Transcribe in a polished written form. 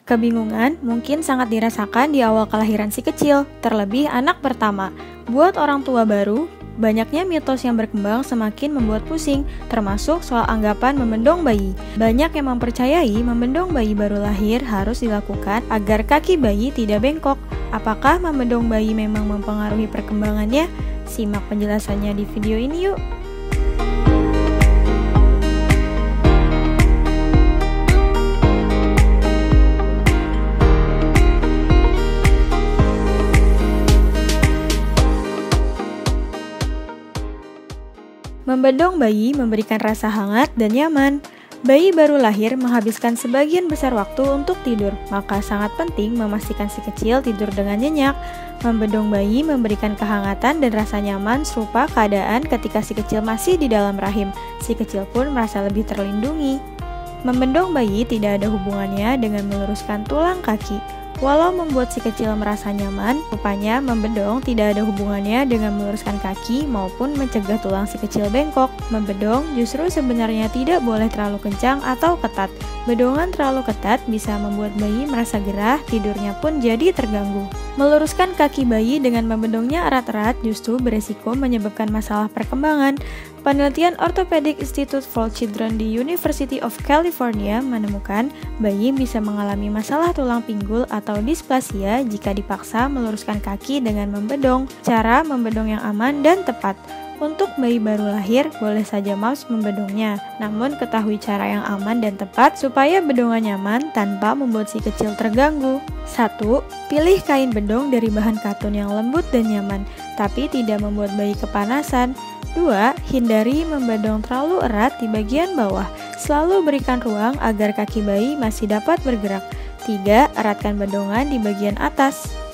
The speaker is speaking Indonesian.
Kebingungan mungkin sangat dirasakan di awal kelahiran si kecil, terlebih anak pertama. Buat orang tua baru, banyaknya mitos yang berkembang semakin membuat pusing, termasuk soal anggapan membendong bayi. Banyak yang mempercayai membendong bayi baru lahir harus dilakukan agar kaki bayi tidak bengkok. Apakah membendong bayi memang mempengaruhi perkembangannya? Simak penjelasannya di video ini yuk! Membendong bayi memberikan rasa hangat dan nyaman. Bayi baru lahir menghabiskan sebagian besar waktu untuk tidur, maka sangat penting memastikan si kecil tidur dengan nyenyak. Membendong bayi memberikan kehangatan dan rasa nyaman serupa keadaan ketika si kecil masih di dalam rahim. Si kecil pun merasa lebih terlindungi. Membendong bayi tidak ada hubungannya dengan meluruskan tulang kaki. Walau membuat si kecil merasa nyaman, rupanya membendong tidak ada hubungannya dengan meluruskan kaki maupun mencegah tulang si kecil bengkok. Membendong justru sebenarnya tidak boleh terlalu kencang atau ketat. Bedongan terlalu ketat bisa membuat bayi merasa gerah, tidurnya pun jadi terganggu. Meluruskan kaki bayi dengan membendongnya erat-erat justru beresiko menyebabkan masalah perkembangan. Penelitian Orthopedic Institute for Children di University of California menemukan bayi bisa mengalami masalah tulang pinggul atau displasia jika dipaksa meluruskan kaki dengan membendong. Cara membendong yang aman dan tepat. Untuk bayi baru lahir, boleh saja moms membendongnya, namun ketahui cara yang aman dan tepat supaya bedongan nyaman tanpa membuat si kecil terganggu. 1. Pilih kain bedong dari bahan katun yang lembut dan nyaman, tapi tidak membuat bayi kepanasan. 2. Hindari membendong terlalu erat di bagian bawah, selalu berikan ruang agar kaki bayi masih dapat bergerak. 3. Eratkan bedongan di bagian atas.